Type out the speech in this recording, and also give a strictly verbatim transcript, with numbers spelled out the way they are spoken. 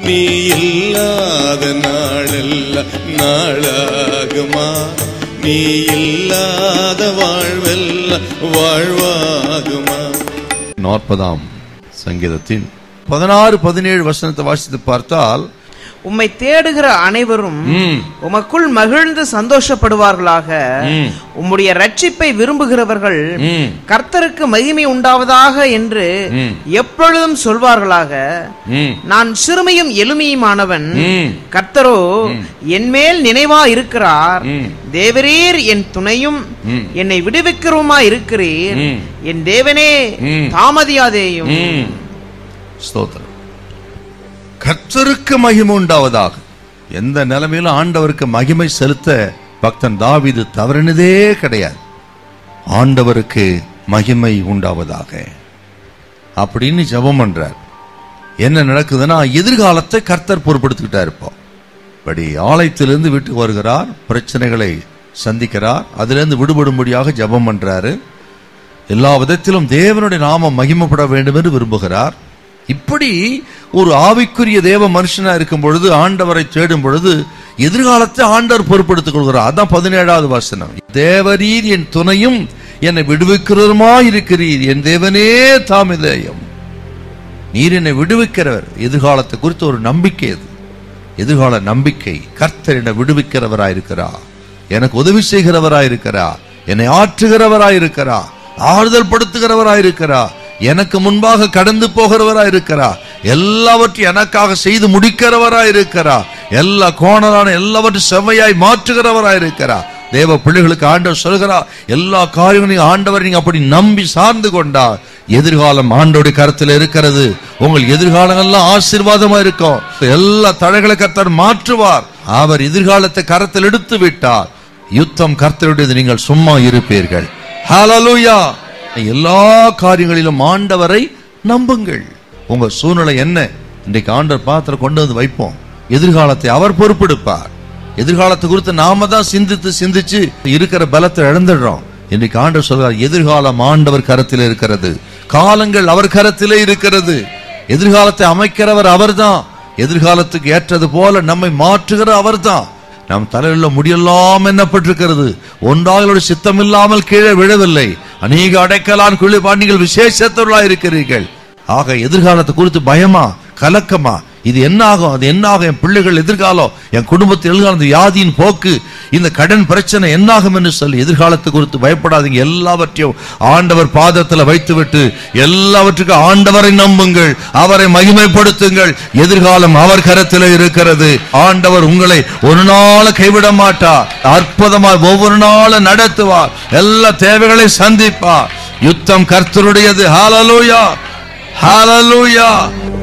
நீ இல்லாத நாளெல்லாம் நாளாகுமா? நீ இல்லாத வாழ்வெல்லாம் வாழ்வாகுமா? நாற்பதாம் சங்கீதத்தின் பதினாறு பதினேழு வசனத்தை வாசித்து பார்த்தால், உம்மை தேடுகிற அனைவரும் உமக்குள் மகிழ்ந்து சந்தோஷப்படுவார்களாக. உம்முடைய ரட்சிப்பை விரும்புகிறவர்கள் கர்த்தருக்கு மகிமை உண்டாவதாக என்று எப்பொழுதும் சொல்வார்களாக. நான் சிறுமையும் எளிமையுமானவன், கர்த்தரோ என் மேல் நினைவா இருக்கிறார். தேவரீர் என் துணையும் என்னை விடுவிக்கிறவுமா இருக்கிறீர். என் தேவனே தாமதியாதேயும். ஸ்தோத்திரம். கர்த்தருக்கு மகிமை உண்டாவதாக. எந்த நிலைமையிலும் ஆண்டவருக்கு மகிமை செலுத்த பக்தன் தாவீது தவறினதே கிடையாது. ஆண்டவருக்கு மகிமை உண்டாவதாக அப்படின்னு ஜெபம் பண்றார். என்ன நடக்குதுன்னா, எதிர்காலத்தை கர்த்தர் பொறுப்படுத்திக்கிட்டா இருப்போம். படி ஆலயத்திலிருந்து வீட்டுக்கு வருகிறார், பிரச்சனைகளை சந்திக்கிறார், அதிலிருந்து விடுபடும்படியாக ஜெபம் பண்றாரு. எல்லா விதத்திலும் தேவனுடைய நாமம் மகிமைப்பட வேண்டும் என்று விரும்புகிறார். இப்படி ஒரு ஆவிக்குரிய தேவ மனுஷனா இருக்கும் பொழுது, ஆண்டவரை தேடும் பொழுது எதிர்காலத்தை ஆண்டவர் பொறுப்படுத்திக் கொள்கிறார். அதான் பதினேழாவது வசனம். தேவரீர் என் துணையும் என்னை விடுவிக்கிறதுமா இருக்கிறீர். என் தேவனே தாமிதேயம். நீர் என்னை விடுவிக்கிறவர். எதிர்காலத்தை குறித்து ஒரு நம்பிக்கை. அது எதிர்கால நம்பிக்கை. கர்த்தர் என்னை விடுவிக்கிறவராயிருக்கிறார், எனக்கு உதவி செய்கிறவராயிருக்கிறார், என்னை ஆற்றுகிறவராயிருக்கிறார், ஆறுதல் படுத்துகிறவராயிருக்கிறார், எனக்கு முன்பாக கடந்து போகிறவராய் இருக்கிறார், எல்லாவற்றையும் எனக்காக செய்து முடிக்கிறவராய் இருக்கிறார், எல்லா கோணலான எல்லாவற்றையும் செவ்வையாய் மாற்றுகிறவராய் இருக்கிறார். தேவ பிள்ளைகளுக்கு ஆண்டவர் சொல்கிறார், எல்லா காரியங்களையும் ஆண்டவர் நீங்க அப்படி நம்பி சார்ந்து கொண்டார், எதிர்காலம் ஆண்டோடைய கருத்தில் இருக்கிறது. உங்கள் எதிர்காலங்கள்லாம் ஆசீர்வாதமா இருக்கும். எல்லா தடைகளை கர்த்தர் மாற்றுவார். அவர் எதிர்காலத்தை கருத்தில் எடுத்து விட்டார். யுத்தம் கர்த்தருடையது, நீங்கள் சும்மா இருப்பீர்கள். ஹல்லேலூயா. எல்லா காரியங்களிலும் ஆண்டவரை நம்புங்கள். உங்க சூழ்நிலை என்ன, இன்றைக்கு ஆண்டவர் பாத்திரம் கொண்டு வந்து வைப்போம். எதிர்காலத்தை அவர் பொறுப்பெடுப்பார். எதிர்காலத்தை குறித்து நாம தான் சிந்தித்து சிந்திச்சு இருக்கிற பலத்தை இழந்துடுறோம். இன்றைக்கு ஆண்டவர் சொல்றார், எதிர்காலம் ஆண்டவர் கரத்தில் இருக்கிறது, காலங்கள் அவர் கரத்திலே இருக்கிறது. எதிர்காலத்தை அமைக்கிறவர் அவர்தான். எதிர்காலத்துக்கு ஏற்றது போல நம்மை மாற்றுகிற அவர்தான். நம் தலையில முடியெல்லாம் என்னப்பட்டிருக்கிறது, ஒன்றாக சித்தம் இல்லாமல் கீழே விழவில்லை. அநேக அடைக்கலான் குளிப்பான் நீங்கள் விசேஷத்தவர்களா இருக்கிறீர்கள். ஆக எதிர்காலத்தை குறித்து பயமா, கலக்கமா, இது என்ன ஆகும், அது என்ன ஆகும், என் பிள்ளைகள் எதிர்காலம், என் குடும்பத்தில் எதிர்காலம், வியாதியின் போக்கு, இந்த கடன் பிரச்சனை என்னாகும் என்று சொல்லி எதிர்காலத்தை குறித்து பயப்படாதீங்க. எல்லாவற்றையும் ஆண்டவர் பாதத்தில் வைத்துவிட்டு எல்லாவற்றுக்கும் ஆண்டவரை நம்புங்கள், அவரை மகிமைப்படுத்துங்கள். எதிர்காலம் அவர் கரத்தில் இருக்கிறது. ஆண்டவர் உங்களை ஒரு நாள் கைவிட மாட்டார். அற்புதமாக ஒவ்வொரு நாளும் நடத்துவார். எல்லா தேவைகளை சந்திப்பார். யுத்தம் கர்த்தருடையது. ஹல்லேலூயா, ஹல்லேலூயா.